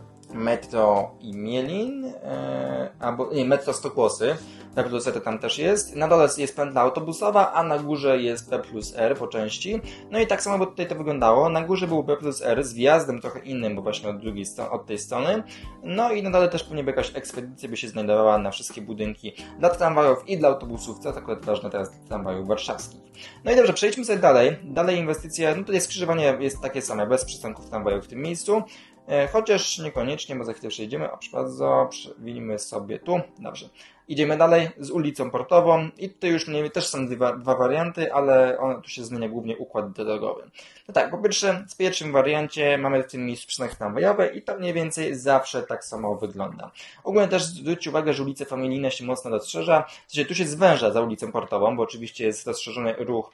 metro Imielin, albo nie, metro Stokłosy. P+R tam też jest. Na dole jest pętla autobusowa, a na górze jest P+R po części. No i tak samo by tutaj to wyglądało. Na górze był P+R z wjazdem trochę innym, bo właśnie od tej strony. No i na dole też pewnie jakaś ekspedycja by się znajdowała na wszystkie budynki dla tramwajów i dla autobusów, co akurat ważne teraz dla tramwajów warszawskich. No i dobrze, przejdźmy sobie dalej. Dalej inwestycja, no tutaj skrzyżowanie jest takie same, bez przystanków tramwajów w tym miejscu. Chociaż niekoniecznie, bo za chwilę przejdziemy. O, proszę bardzo, przewinimy sobie tu. Dobrze. Idziemy dalej z ulicą Portową i tutaj już też są dwa warianty, ale tu się zmienia głównie układ drogowy. No tak, po pierwsze, w pierwszym wariancie mamy w tym miejscu przystanek tramwajowy i to mniej więcej zawsze tak samo wygląda. Ogólnie też zwróćcie uwagę, że ulice familijne się mocno rozszerza, w sensie tu się zwęża za ulicą Portową, bo oczywiście jest rozszerzony ruch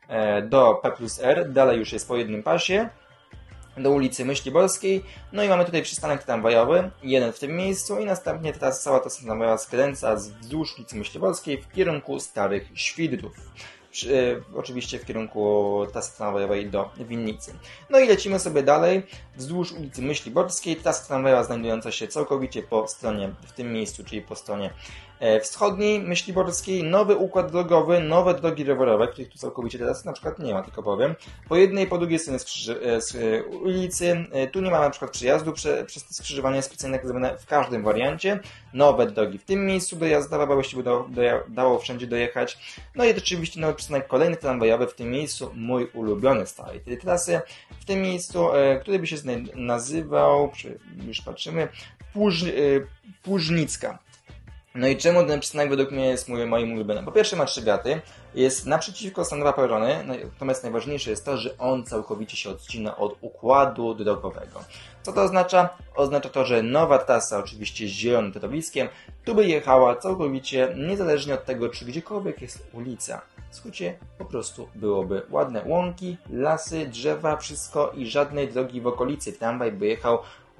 do P+R, dalej już jest po jednym pasie, do ulicy Myśliborskiej, no i mamy tutaj przystanek tramwajowy, jeden w tym miejscu i następnie teraz cała ta tramwajowa skręca wzdłuż ulicy Myśliborskiej w kierunku Starych Świdrów. oczywiście w kierunku trasy tramwajowej do Winnicy. No i lecimy sobie dalej wzdłuż ulicy Myśliborskiej. Trasa tramwajowa znajdująca się całkowicie po stronie, w tym miejscu, czyli po stronie wschodniej Myśliborskiej, nowy układ drogowy, nowe drogi rowerowe, których tu całkowicie teraz na przykład nie ma, tylko powiem. Po jednej i po drugiej stronie ulicy, tu nie ma na przykład przejazdu przez te skrzyżowania specjalnie zrobione w każdym wariancie. Nowe drogi w tym miejscu dojazdowe, bo właściwie dało wszędzie dojechać. No i oczywiście nowy przystanek kolejny tramwajowy w tym miejscu, mój ulubiony z całej tej trasy, w tym miejscu, który by się nazywał, już patrzymy, Płużnicka. No i czemu ten przystanek według mnie jest moim ulubionym? Po pierwsze ma 3 wiaty, jest naprzeciwko stanowa perony, natomiast najważniejsze jest to, że on całkowicie się odcina od układu drogowego. Co to oznacza? Oznacza to, że nowa trasa, oczywiście z zielonym torowiskiem, tu by jechała całkowicie niezależnie od tego, czy gdziekolwiek jest ulica. W skrócie po prostu byłoby ładne łąki, lasy, drzewa, wszystko i żadnej drogi w okolicy. Tramwaj by jechał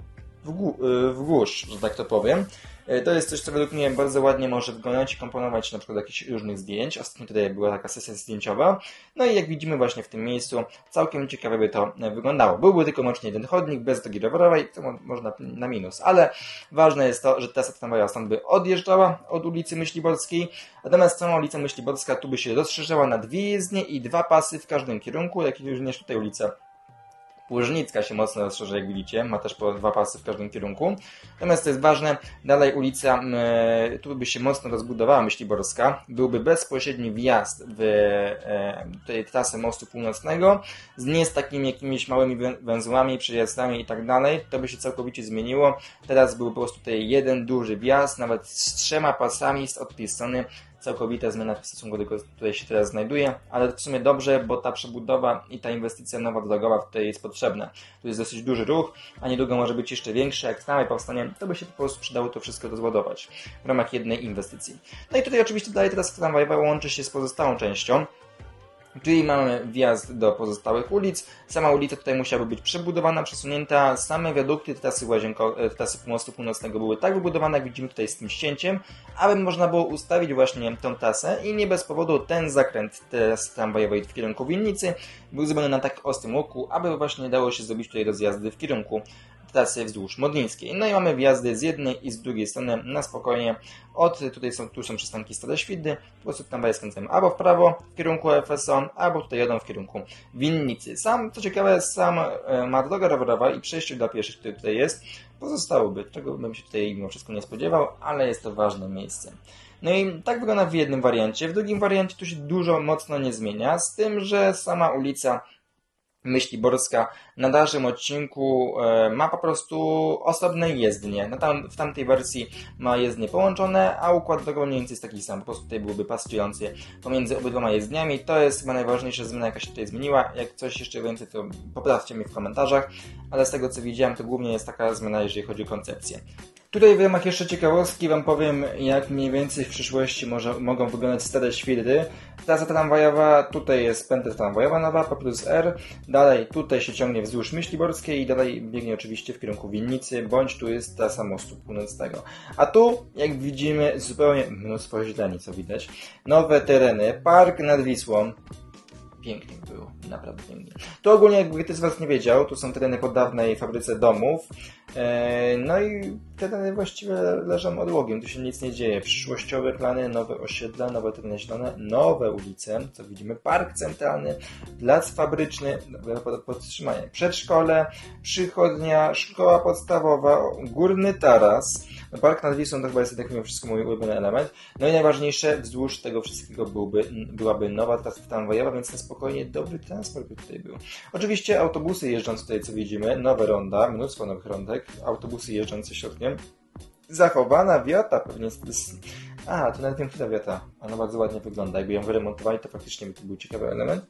w górz, że tak to powiem. To jest coś, co według mnie bardzo ładnie może wyglądać i komponować na przykład jakichś różnych zdjęć. Ostatnio tutaj była taka sesja zdjęciowa. No i jak widzimy właśnie w tym miejscu, całkiem ciekawe by to wyglądało. Byłby tylko łącznie jeden chodnik, bez drogi rowerowej, to można na minus. Ale ważne jest to, że trasa tramwajowa stąd by odjeżdżała od ulicy Myśliborskiej, natomiast sama ulica Myśliborska tu by się rozszerzała na 2 jezdnie i 2 pasy w każdym kierunku, jak również tutaj ulica Płużnicka się mocno rozszerza, jak widzicie, ma też po 2 pasy w każdym kierunku. Natomiast to jest ważne, dalej ulica, tu by się mocno rozbudowała Myśliborska, byłby bezpośredni wjazd w tej trasę mostu północnego, nie z takimi jakimiś małymi węzłami, przejazdami i tak dalej, to by się całkowicie zmieniło. Teraz był po prostu tutaj jeden duży wjazd, nawet z 3 pasami od tej strony. Całkowita zmiana w stosunku do tego, tutaj się teraz znajduje, ale w sumie dobrze, bo ta przebudowa i ta inwestycja nowa drogowa tutaj jest potrzebna. Tu jest dosyć duży ruch, a niedługo może być jeszcze większy. Jak tramwaj powstanie, to by się po prostu przydało to wszystko rozładować w ramach jednej inwestycji. No i tutaj oczywiście dalej teraz tramwajowa łączy się z pozostałą częścią. Czyli mamy wjazd do pozostałych ulic. Sama ulica tutaj musiałaby być przebudowana, przesunięta. Same wiadukty trasy mostu północnego były tak wybudowane, jak widzimy tutaj z tym ścięciem, aby można było ustawić właśnie tą trasę i nie bez powodu ten zakręt trasy tramwajowej w kierunku Winnicy był zrobiony na tak ostrym łuku, aby właśnie dało się zrobić tutaj rozjazdy w kierunku trasy wzdłuż Modlińskiej. No i mamy wjazdy z jednej i z drugiej strony na spokojnie. Tu są przystanki Stare Świdry, po prostu tramwaje skręcają albo w prawo w kierunku FSO, albo tutaj jadą w kierunku Winnicy. Co ciekawe, ma droga rowerowa i przejście dla pieszych, które tutaj jest, pozostałoby, czego bym się tutaj mimo wszystko nie spodziewał, ale jest to ważne miejsce. No i tak wygląda w jednym wariancie. W drugim wariancie tu się dużo mocno nie zmienia, z tym, że sama ulica Myśliborska na dalszym odcinku ma po prostu osobne jezdnie. W tamtej wersji ma jezdnie połączone, a układ drogowy mniej więcej jest taki sam. Po prostu tutaj byłby pas stojący pomiędzy obydwoma jezdniami. To jest chyba najważniejsza zmiana, jaka się tutaj zmieniła. Jak coś jeszcze więcej, to poprawcie mnie w komentarzach. Ale z tego, co widziałem, to głównie jest taka zmiana, jeżeli chodzi o koncepcję. Tutaj w ramach jeszcze ciekawostki Wam powiem, jak mniej więcej w przyszłości mogą wyglądać Stare Świdry. Trasa tramwajowa, tutaj jest pętla tramwajowa nowa, P plus R. Dalej tutaj się ciągnie wzdłuż Myśliborskiej i dalej biegnie oczywiście w kierunku Winnicy, bądź tu jest trasa mostu północnego. A tu, jak widzimy, zupełnie mnóstwo źleni, co widać. Nowe tereny, park nad Wisłą. Pięknie było, naprawdę pięknie. Tu ogólnie, jakby ktoś z Was nie wiedział, tu są tereny po dawnej fabryce domów. No i tereny właściwie leżą odłogiem, tu się nic nie dzieje. Przyszłościowe plany, nowe osiedla, nowe tereny zielone, nowe ulice, co widzimy, park centralny, plac fabryczny, podtrzymanie, przedszkole, przychodnia, szkoła podstawowa, górny taras. No, park nad Wisłą to chyba jest tak mimo wszystko mój ulubiony element. No i najważniejsze, wzdłuż tego wszystkiego byłaby nowa trasa tramwajowa, więc na spokojnie dobry transport by tutaj był. Oczywiście autobusy jeżdżące tutaj, co widzimy, nowe ronda, mnóstwo nowych rondek, autobusy jeżdżące środkiem. Zachowana wiata, pewnie to nawet wiem, która wiata. Ona bardzo ładnie wygląda. Jakby ją wyremontowali, to faktycznie by to był ciekawy element.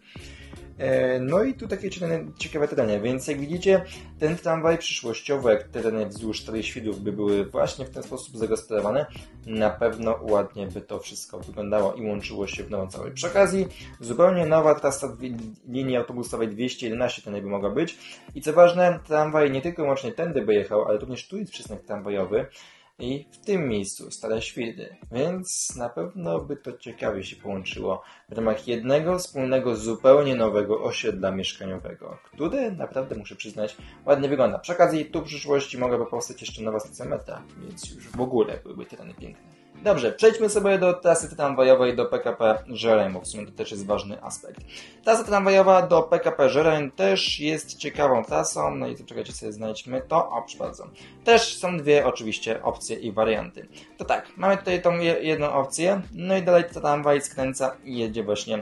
No i tu takie ciekawe tereny, więc jak widzicie, ten tramwaj przyszłościowy, jak tereny wzdłuż Starych Świdrów by były właśnie w ten sposób zagospodarowane, na pewno ładnie by to wszystko wyglądało i łączyło się w nową całość. Przy okazji, zupełnie nowa trasa linii autobusowej 211 tędy by mogła być. I co ważne, tramwaj nie tylko łącznie tędy by jechał, ale również tu jest przystanek tramwajowy. i w tym miejscu Stare Świrdy, więc na pewno by to ciekawie się połączyło w ramach jednego wspólnego, zupełnie nowego osiedla mieszkaniowego, które naprawdę, muszę przyznać, ładnie wygląda. Przy okazji tu w przyszłości mogłaby powstać jeszcze nowa stacja metra, więc już w ogóle byłyby tereny piękne. Dobrze, przejdźmy sobie do trasy tramwajowej do PKP Żereń, bo w sumie to też jest ważny aspekt. Trasa tramwajowa do PKP Żereń też jest ciekawą trasą, no i czekajcie sobie, znajdźmy to, o przepraszam. Też są dwie oczywiście opcje i warianty. To tak, mamy tutaj tą jedną opcję, no i dalej tramwaj skręca i jedzie właśnie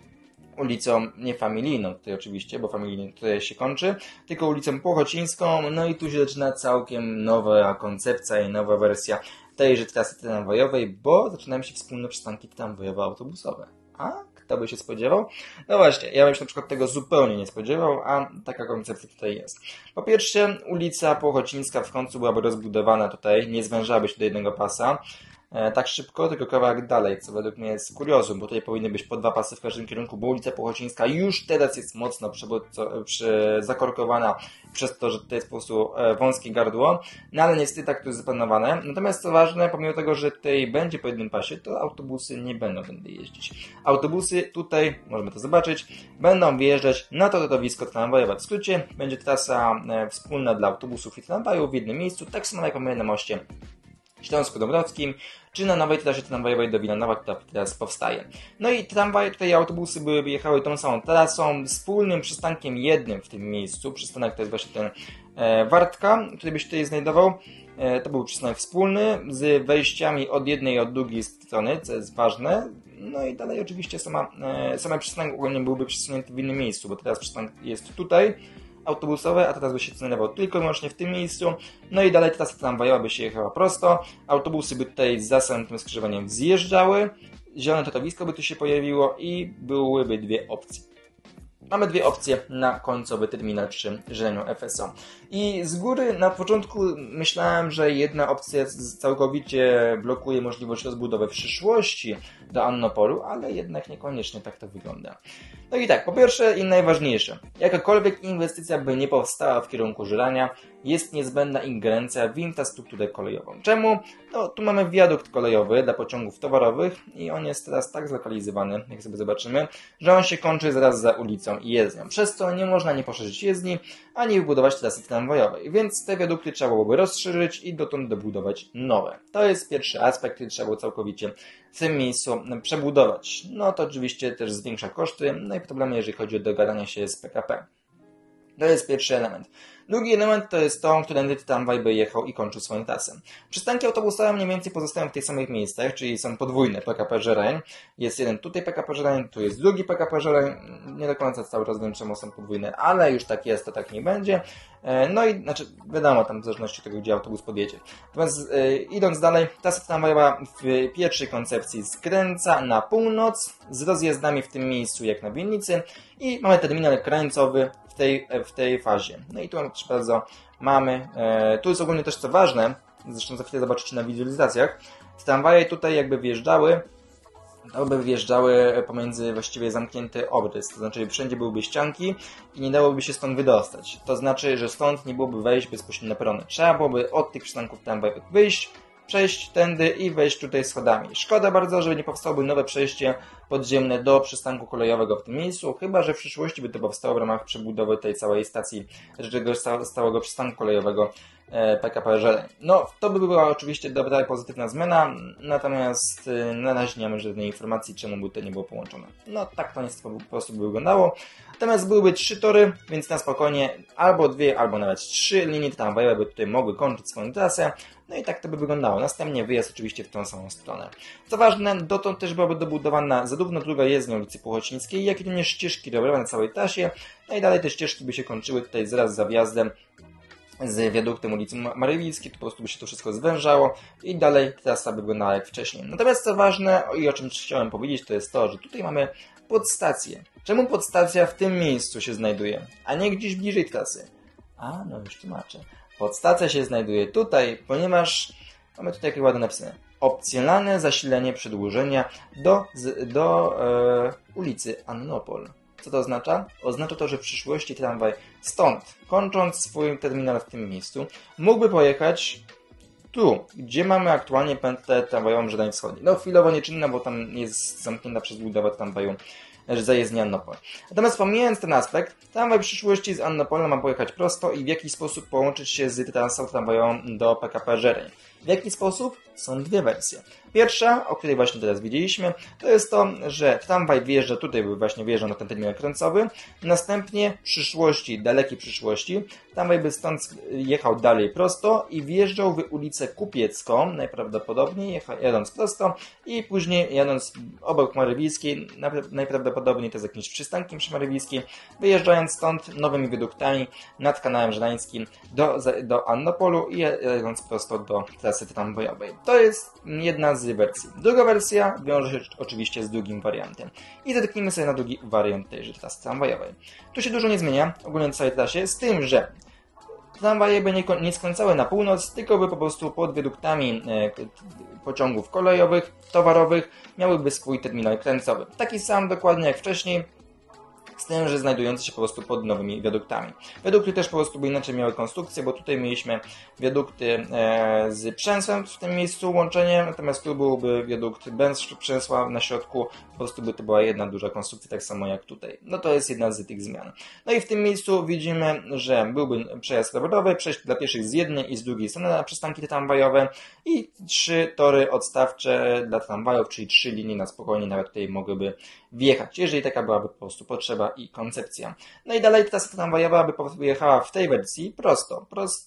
ulicą nie familijną tutaj oczywiście, bo familijnie tutaj się kończy, tylko ulicą Płochocińską, no i tu się zaczyna całkiem nowa koncepcja i nowa wersja tejże trasy tramwajowej, bo zaczynają się wspólne przystanki tramwajowo-autobusowe. A? Kto by się spodziewał? No właśnie, ja bym się na przykład tego zupełnie nie spodziewał, a taka koncepcja tutaj jest. Po pierwsze, ulica Płochocińska w końcu byłaby rozbudowana tutaj, nie zwężałaby się do jednego pasa, tak szybko, tylko kawałek dalej, co według mnie jest kuriozum, bo tutaj powinny być po dwa pasy w każdym kierunku, bo ulica Płochocińska już teraz jest mocno zakorkowana przez to, że tutaj jest po prostu wąskie gardło, no ale niestety tak to jest zaplanowane. Natomiast co ważne, pomimo tego, że tutaj będzie po jednym pasie, to autobusy nie będą tędy jeździć. Autobusy tutaj, możemy to zobaczyć, będą wjeżdżać na to torowisko tramwajowe. W skrócie będzie trasa wspólna dla autobusów i tramwajów w jednym miejscu, tak samo jak mamy na moście Śląsko-Dąbrowskim, czy na nowej trasie tramwajowej do Wilanowa, która teraz powstaje. No i tramwaje, tutaj autobusy byłyby jechały tą samą trasą, wspólnym przystankiem jednym w tym miejscu. Przystanek to jest właśnie ten Wartka, który by się tutaj znajdował. To był przystanek wspólny z wejściami od jednej i od drugiej strony, co jest ważne. No i dalej oczywiście sam przystanek ogólnie byłby przesunięty w innym miejscu, bo teraz przystanek jest tutaj, autobusowe, a teraz by się znajdował tylko i wyłącznie w tym miejscu. No i dalej trasa tramwajowa by się jechała prosto. Autobusy by tutaj za samym tym skrzyżowaniem zjeżdżały. Zielone torowisko by tu się pojawiło i byłyby dwie opcje. Mamy dwie opcje na końcowy terminal przy Żereniu FSO. I z góry na początku myślałem, że jedna opcja całkowicie blokuje możliwość rozbudowy w przyszłości do Annopolu, ale jednak niekoniecznie tak to wygląda. No i tak, po pierwsze i najważniejsze, jakakolwiek inwestycja by nie powstała w kierunku Żerania, jest niezbędna ingerencja w infrastrukturę kolejową. Czemu? No tu mamy wiadukt kolejowy dla pociągów towarowych i on jest teraz tak zlokalizowany, jak sobie zobaczymy, że on się kończy zaraz za ulicą i jezdnią. Przez co nie można nie poszerzyć jezdni, ani wybudować trasy tramwajowej, więc te wiadukty trzeba byłoby rozszerzyć i dotąd dobudować nowe. To jest pierwszy aspekt, który trzeba było całkowicie w tym miejscu przebudować. No to oczywiście też zwiększa koszty, no i problemy, jeżeli chodzi o dogadanie się z PKP. To jest pierwszy element. Drugi element to jest to, którędy tramwaj by jechał i kończył swoją trasę. Przystanki autobusowe mniej więcej pozostają w tych samych miejscach, czyli są podwójne PKP Żereń. Jest jeden tutaj PKP Żereń, tu jest drugi PKP Żereń. Nie do końca cały czas wiem, czemu są podwójne, ale już tak jest, to tak nie będzie. No i znaczy wiadomo, tam w zależności od tego, gdzie autobus podjedzie. Natomiast idąc dalej, trasa tramwajowa w pierwszej koncepcji skręca na północ z rozjazdami w tym miejscu jak na Winnicy i mamy terminal krańcowy w tej fazie. No i tu też bardzo mamy, tu jest ogólnie też co ważne, zresztą za chwilę zobaczycie na wizualizacjach, tramwaje tutaj jakby wjeżdżały, to by wjeżdżały pomiędzy właściwie zamknięty obrys, to znaczy wszędzie byłyby ścianki i nie dałoby się stąd wydostać. To znaczy, że stąd nie byłoby wejść bezpośrednio na perony. Trzeba byłoby od tych przystanków tramwajowych wyjść, przejść tędy i wejść tutaj schodami. Szkoda bardzo, żeby nie powstałoby nowe przejście podziemne do przystanku kolejowego w tym miejscu, chyba że w przyszłości by to powstało w ramach przebudowy tej całej stacji, tego stałego przystanku kolejowego PKP Żereń. No, to by była oczywiście dobra i pozytywna zmiana, natomiast na razie nie mamy żadnej informacji, czemu by to nie było połączone. No, tak to niestety po prostu by wyglądało. Natomiast byłyby 3 tory, więc na spokojnie albo 2, albo nawet 3 linie tramwajowe by tutaj mogły kończyć swoją trasę. No i tak to by wyglądało. Następnie wyjazd oczywiście w tą samą stronę. Co ważne, dotąd też byłaby dobudowana zarówno druga jezdnia ulicy Płochocińskiej, jak i również ścieżki rowerowe na całej trasie. No i dalej te ścieżki by się kończyły tutaj zaraz za wjazdem z wiaduktem ulicy Maryjskiej, to po prostu by się to wszystko zwężało i dalej trasa by wyglądała jak wcześniej. Natomiast co ważne i o czym chciałem powiedzieć, to jest to, że tutaj mamy podstację. Czemu podstacja w tym miejscu się znajduje, a nie gdzieś bliżej trasy? A, no już tłumaczę. Podstacja się znajduje tutaj, ponieważ mamy tutaj jak ładnie napisane. Opcjonalne zasilenie przedłużenia do ulicy Annopol. Co to oznacza? Oznacza to, że w przyszłości tramwaj stąd, kończąc swój terminal w tym miejscu, mógłby pojechać tu, gdzie mamy aktualnie pętlę tramwajową Żerań Wschodni. No chwilowo nieczynna, bo tam jest zamknięta przez budowę tramwaju zajezdni Annopol. Natomiast pomijając ten aspekt, tramwaj w przyszłości z Annopola ma pojechać prosto i w jaki sposób połączyć się z trasą tramwajową do PKP Żereń. W jaki sposób? Są dwie wersje. Pierwsza, o której właśnie teraz widzieliśmy, to jest to, że tramwaj wjeżdża tutaj, by właśnie wjeżdżał na ten terminal kręcowy. Następnie w przyszłości, dalekiej przyszłości, tramwaj by stąd jechał dalej prosto i wjeżdżał w ulicę Kupiecką, najprawdopodobniej jadąc prosto i później jadąc obok Marywijskiej, najprawdopodobniej to jest jakimś przystankiem przy Marywijskiej, wyjeżdżając stąd nowymi wiaduktami nad kanałem żerańskim do Annopolu i jadąc prosto do trasy tramwajowej. To jest jedna z wersji. Druga wersja wiąże się oczywiście z drugim wariantem. I zerknijmy sobie na drugi wariant tejże trasy tramwajowej. Tu się dużo nie zmienia ogólnie w całej trasie, z tym, że tramwaje by nie skręcały na północ, tylko by po prostu pod wiaduktami pociągów kolejowych, towarowych miałyby swój terminal kręcowy. Taki sam dokładnie jak wcześniej, z tym, że znajdujący się po prostu pod nowymi wiaduktami. Wiadukty też po prostu by inaczej miały konstrukcję, bo tutaj mieliśmy wiadukty z Przemysłem w tym miejscu łączenie, natomiast tu byłby wiadukt bez Przemysła na środku, po prostu by to była jedna duża konstrukcja, tak samo jak tutaj. No to jest jedna z tych zmian. No i w tym miejscu widzimy, że byłby przejazd rowerowy, przejść dla pieszych z jednej i z drugiej strony na przystanki tramwajowe i 3 tory odstawcze dla tramwajów, czyli 3 linie na spokojnie nawet tutaj mogłyby wjechać, jeżeli taka byłaby po prostu potrzeba i koncepcja. No i dalej trasa tramwajowa by pojechała w tej wersji prosto.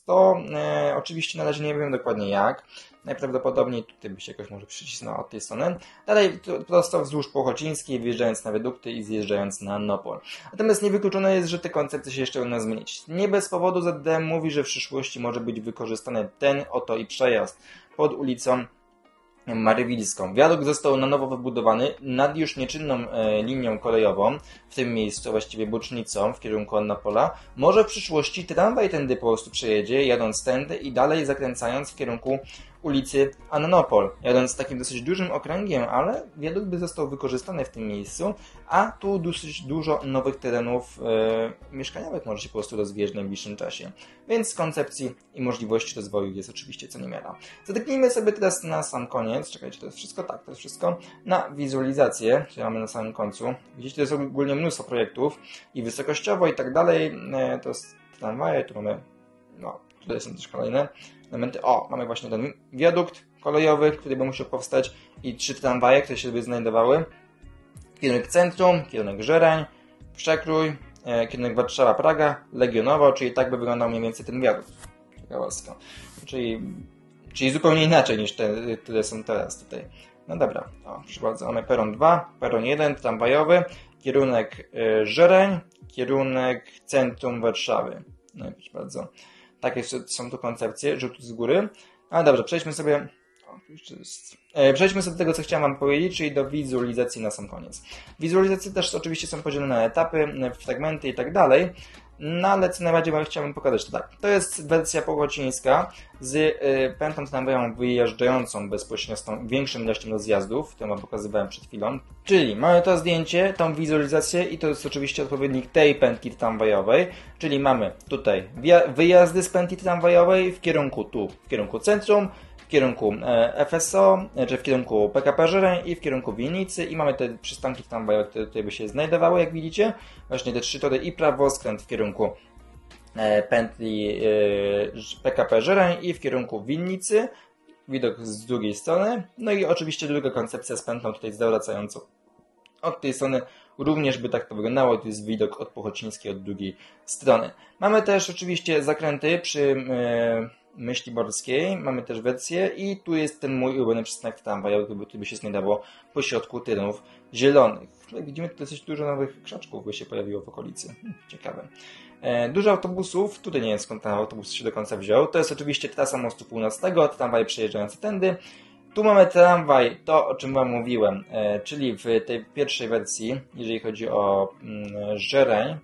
Oczywiście na razie nie wiem dokładnie jak. Najprawdopodobniej tutaj by się jakoś może przycisnęła od tej strony. Dalej prosto wzdłuż Pochocińskiej, wjeżdżając na wiadukty i zjeżdżając na Annopol. Natomiast niewykluczone jest, że te koncepcje się jeszcze będą zmienić. Nie bez powodu ZDM mówi, że w przyszłości może być wykorzystany ten oto i przejazd pod ulicą Marywilską. Wiadukt został na nowo wybudowany nad już nieczynną linią kolejową, w tym miejscu właściwie bocznicą w kierunku Annopola. Może w przyszłości tramwaj tędy po prostu przejedzie, jadąc tędy i dalej zakręcając w kierunku ulicy Annopol, jadąc takim dosyć dużym okręgiem, ale wiadukt by został wykorzystany w tym miejscu, a tu dosyć dużo nowych terenów mieszkaniowych może się po prostu rozwijać w najbliższym czasie. Więc koncepcji i możliwości rozwoju jest oczywiście co niemiara. Zerknijmy sobie teraz na sam koniec, czekajcie, to jest wszystko? Tak, to jest wszystko, na wizualizację, czyli mamy na samym końcu. Widzicie, to jest ogólnie mnóstwo projektów i wysokościowo i tak dalej, to jest tramwaje, tu mamy, no, tutaj są też kolejne elementy. O, mamy właśnie ten wiadukt kolejowy, który by musiał powstać i 3 tramwaje, które się by znajdowały. Kierunek centrum, kierunek Żerań, Przekrój, kierunek Warszawa-Praga, Legionowo, czyli tak by wyglądał mniej więcej ten wiadukt. Ciekawostka. Czyli zupełnie inaczej niż te, które są teraz tutaj. No dobra, proszę bardzo, mamy peron 2, peron 1, tramwajowy, kierunek Żerań, kierunek centrum Warszawy. No i proszę bardzo. Takie są tu koncepcje, rzut z góry. Ale dobrze, przejdźmy sobie do tego, co chciałem Wam powiedzieć, czyli do wizualizacji na sam koniec. Wizualizacje też oczywiście są podzielone na etapy, fragmenty i tak dalej. No ale co najbardziej chciałbym pokazać, to tak. To jest wersja pochocińska z pętlą tramwajową wyjeżdżającą bezpośrednio z tą większą ilością rozjazdów, którą Wam pokazywałem przed chwilą. Czyli mamy to zdjęcie, tą wizualizację i to jest oczywiście odpowiednik tej pętli tramwajowej, czyli mamy tutaj wyjazdy z pętli tramwajowej w kierunku centrum, w kierunku FSO, czy w kierunku PKP Żereń i w kierunku Winnicy i mamy te przystanki tramwajowe, które tutaj by się znajdowały, jak widzicie. Właśnie te 3 tory i prawoskręt w kierunku pętli PKP Żereń i w kierunku Winnicy. Widok z drugiej strony. No i oczywiście druga koncepcja z pętlą tutaj zawracającą od tej strony. Również by tak to wyglądało. To jest widok od Pochocińskiej od drugiej strony. Mamy też oczywiście zakręty przy Myśliborskiej. Mamy też wersję i tu jest ten mój ulubiony przystanek tramwajowy, który by się znajdował po środku terenów zielonych. Jak widzimy, to dosyć dużo nowych krzaczków by się pojawiło w okolicy. Ciekawe. Dużo autobusów. Tutaj nie wiem, skąd ten autobus się do końca wziął. To jest oczywiście trasa mostu północnego, tramwaj przejeżdżający tędy. Tu mamy tramwaj, to o czym Wam mówiłem, czyli w tej pierwszej wersji, jeżeli chodzi o Żereń,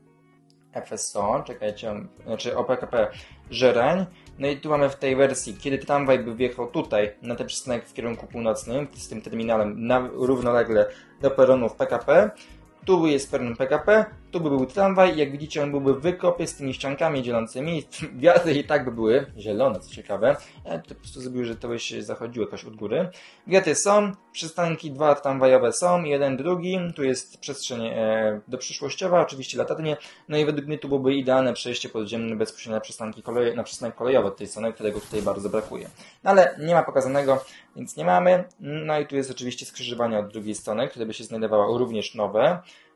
FSO, czekajcie, znaczy o PKP Żereń. No i tu mamy w tej wersji, kiedy tramwaj by wjechał tutaj, na ten przystanek w kierunku północnym, z tym terminalem równolegle do peronów PKP. Tu jest peron PKP, tu by był tramwaj i jak widzicie on byłby w wykopie z tymi ściankami dzielącymi. Gwiazdy i tak by były zielone, co ciekawe. Ja to po prostu zrobił, że to by się zachodziło jakoś od góry. Gwiazdy są, przystanki 2 tramwajowe są, jeden, drugi. Tu jest przestrzeń do przyszłościowa, oczywiście latarnie. No i według mnie tu byłoby idealne przejście podziemne bezpośrednio na przystanek kolejowy od tej strony, którego tutaj bardzo brakuje. No ale nie ma pokazanego, więc nie mamy. No i tu jest oczywiście skrzyżowanie od drugiej strony, które by się znajdowało również nowe.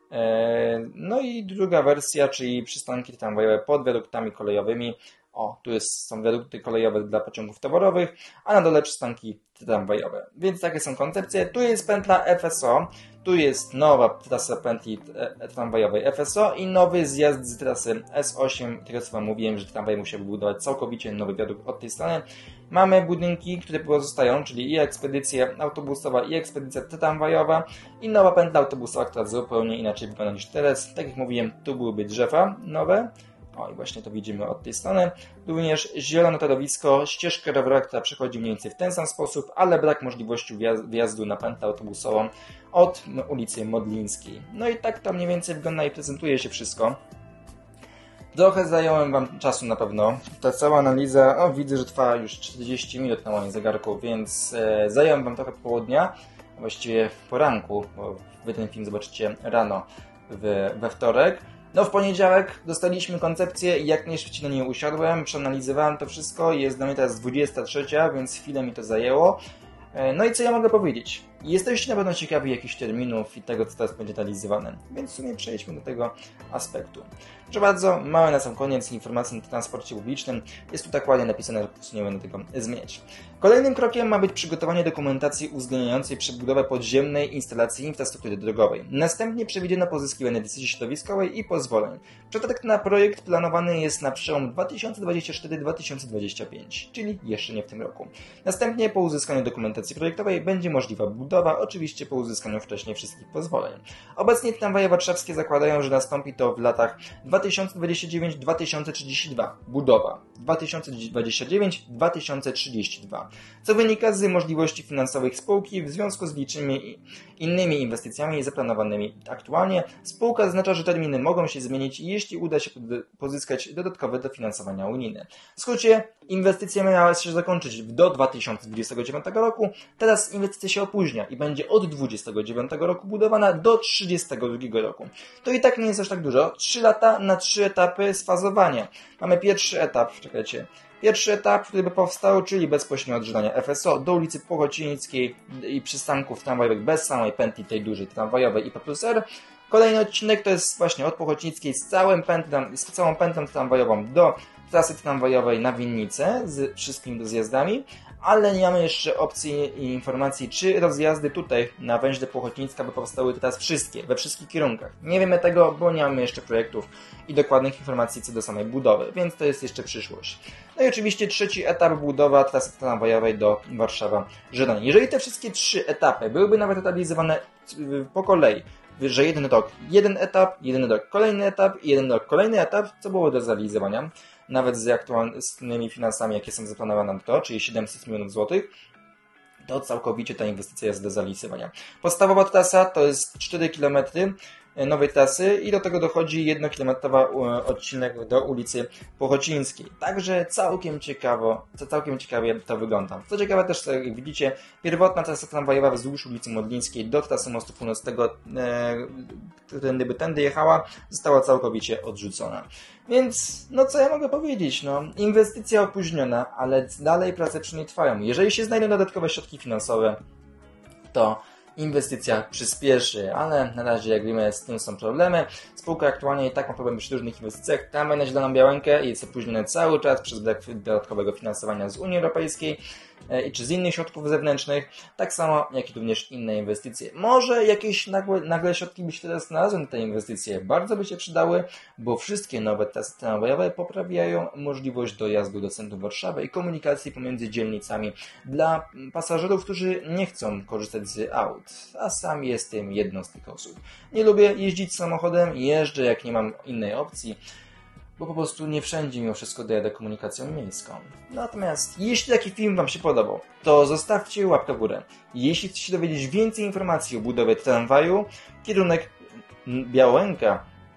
No i druga wersja, czyli przystanki tramwajowe pod wiaduktami kolejowymi. O, tu są wiadukty kolejowe dla pociągów towarowych, a na dole przystanki tramwajowe. Więc takie są koncepcje. Tu jest pętla FSO, tu jest nowa trasa pętli tramwajowej FSO i nowy zjazd z trasy S8, tego co wam mówiłem, że tramwaj musiał budować całkowicie nowy wiadukt od tej strony. Mamy budynki, które pozostają, czyli i ekspedycja autobusowa, i ekspedycja tramwajowa i nowa pętla autobusowa, która zupełnie inaczej wygląda niż teraz. Tak jak mówiłem, tu byłyby drzewa nowe. O, i właśnie to widzimy od tej strony. Również zielone torowisko, ścieżka rowerowa, która przechodzi mniej więcej w ten sam sposób, ale brak możliwości wjazdu na pętlę autobusową od ulicy Modlińskiej. No i tak to mniej więcej wygląda i prezentuje się wszystko. Trochę zająłem wam czasu na pewno. Ta cała analiza, widzę, że trwa już 40 minut na moim zegarku, więc zająłem wam trochę południa, właściwie w poranku, bo wy ten film zobaczycie rano we wtorek. No w poniedziałek dostaliśmy koncepcję i jak najszybciej na niej usiadłem, przeanalizowałem to wszystko, jest dla mnie teraz 23, więc chwilę mi to zajęło. No i co ja mogę powiedzieć? Jesteście na pewno ciekawi jakichś terminów i tego, co teraz będzie realizowane, więc w sumie przejdźmy do tego aspektu. Proszę bardzo, małe na sam koniec informacje o transporcie publicznym. Jest tu tak ładnie napisane, że po prostu nie będę tego zmieniać. Kolejnym krokiem ma być przygotowanie dokumentacji uwzględniającej przebudowę podziemnej instalacji infrastruktury drogowej. Następnie przewidziano pozyskiwanie decyzji środowiskowej i pozwoleń. Przetarg na projekt planowany jest na przełom 2024-2025, czyli jeszcze nie w tym roku. Następnie po uzyskaniu dokumentacji projektowej będzie możliwa budowa, oczywiście po uzyskaniu wcześniej wszystkich pozwoleń. Obecnie tramwaje warszawskie zakładają, że nastąpi to w latach 2029-2032. Budowa 2029-2032. Co wynika z możliwości finansowych spółki w związku z licznymi innymi inwestycjami zaplanowanymi aktualnie. Spółka zaznacza, że terminy mogą się zmienić, jeśli uda się pozyskać dodatkowe dofinansowania unijne. W skrócie, inwestycja miała się zakończyć do 2029 roku, teraz inwestycja się opóźnia i będzie od 2029 roku budowana do 2032 roku. To i tak nie jest aż tak dużo. 3 lata na 3 etapy sfazowania. Mamy pierwszy etap, Pierwszy etap, który by powstał, czyli bezpośrednio od żydania FSO do ulicy Pochocińskiej i przystanków tramwajowych bez samej pętli tej dużej tramwajowej i P+R. Kolejny odcinek to jest właśnie od Pochocińskiej z całą pętlą tramwajową do trasy tramwajowej na Winnicę z wszystkimi rozjazdami, ale nie mamy jeszcze opcji i informacji, czy rozjazdy tutaj na węźle Pochocińska by powstały teraz wszystkie, we wszystkich kierunkach. Nie wiemy tego, bo nie mamy jeszcze projektów i dokładnych informacji co do samej budowy, więc to jest jeszcze przyszłość. No i oczywiście trzeci etap budowa trasy tramwajowej do Warszawa-Żerań. Jeżeli te wszystkie 3 etapy byłyby nawet realizowane po kolei, że jeden rok, jeden rok, kolejny etap, co było do zrealizowania, nawet z aktualnymi finansami, jakie są zaplanowane na to, czyli 700 milionów złotych, to całkowicie ta inwestycja jest do zrealizowania. Podstawowa trasa to jest 4 km nowej trasy i do tego dochodzi 1-kilometrowy odcinek do ulicy Pochocińskiej. Także całkiem ciekawie to wygląda. Co ciekawe też, jak widzicie, pierwotna trasa tramwajowa wzdłuż ulicy Modlińskiej do trasy Mostu Północnego, tędy jechała, została całkowicie odrzucona. Więc, no co ja mogę powiedzieć, inwestycja opóźniona, ale dalej prace przy niej trwają. Jeżeli się znajdą dodatkowe środki finansowe, to inwestycja przyspieszy, ale na razie, jak wiemy, z tym są problemy. Spółka aktualnie i tak ma problemy przy różnych inwestycjach. Tramwaj na Zieloną Białękę jest opóźniony cały czas przez brak dodatkowego finansowania z Unii Europejskiej czy z innych środków zewnętrznych, tak samo jak i również inne inwestycje. Może jakieś nagle środki by się teraz znalazły na te inwestycje. Bardzo by się przydały, bo wszystkie nowe trasy tramwajowe poprawiają możliwość dojazdu do centrum Warszawy i komunikacji pomiędzy dzielnicami dla pasażerów, którzy nie chcą korzystać z aut, a sam jestem jedną z tych osób. Nie lubię jeździć samochodem, jeżdżę jak nie mam innej opcji, bo po prostu nie wszędzie mimo wszystko dojadę komunikacją miejską. Natomiast jeśli taki film Wam się podobał, to zostawcie łapkę w górę. Jeśli chcecie się dowiedzieć więcej informacji o budowie tramwaju, kierunek Białęka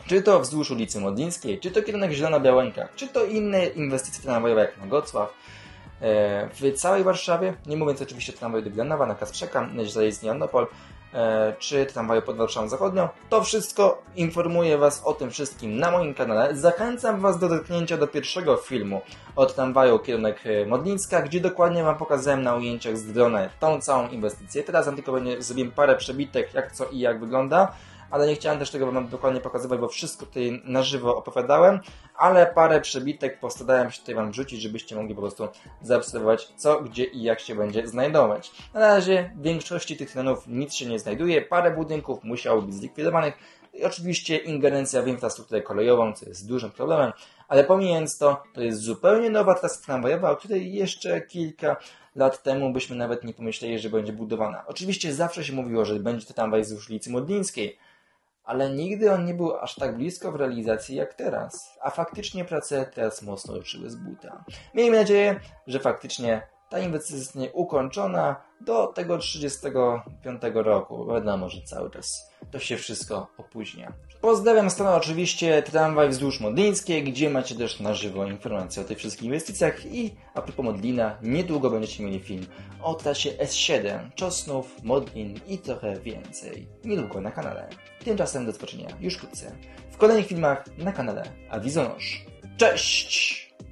Czy to wzdłuż ulicy Modlińskiej, czy to kierunek Zielona Białęka, czy to inne inwestycje tramwajowe jak Nogocław, w całej Warszawie, nie mówiąc oczywiście o tramwaju do Glenowa, na Kasprzaka, zajezdni Janopol, czy tramwaju pod Warszawą Zachodnią. To wszystko informuję Was o tym wszystkim na moim kanale. Zachęcam Was do dotknięcia do pierwszego filmu od tramwaju kierunek Modlińska, gdzie dokładnie Wam pokazałem na ujęciach z drona tą całą inwestycję. Teraz Wam tylko zrobiłem parę przebitek, jak co i jak wygląda, ale nie chciałem też tego Wam dokładnie pokazywać, bo wszystko tutaj na żywo opowiadałem, ale parę przebitek postarałem się tutaj Wam wrzucić, żebyście mogli po prostu zaobserwować, co, gdzie i jak się będzie znajdować. Na razie w większości tych terenów nic się nie znajduje, parę budynków musiało być zlikwidowanych i oczywiście ingerencja w infrastrukturę kolejową, co jest dużym problemem, ale pomijając to, to jest zupełnie nowa trasa tramwajowa, o której jeszcze kilka lat temu byśmy nawet nie pomyśleli, że będzie budowana. Oczywiście zawsze się mówiło, że będzie to tramwaj wzdłuż ulicy Modlińskiej, ale nigdy on nie był aż tak blisko w realizacji jak teraz. A faktycznie prace teraz mocno ruszyły z buta. Miejmy nadzieję, że faktycznie ta inwestycja zostanie ukończona do tego 35 roku. Wiadomo, że cały czas to się wszystko opóźnia. Pozdrawiam stronę oczywiście Tramwaj wzdłuż Modlińskiej, gdzie macie też na żywo informacje o tych wszystkich inwestycjach i a propos Modlina, niedługo będziecie mieli film o trasie S7, Czosnów, Modlin i trochę więcej. Niedługo na kanale. Tymczasem do zobaczenia już wkrótce w kolejnych filmach na kanale Awizonosz. Cześć!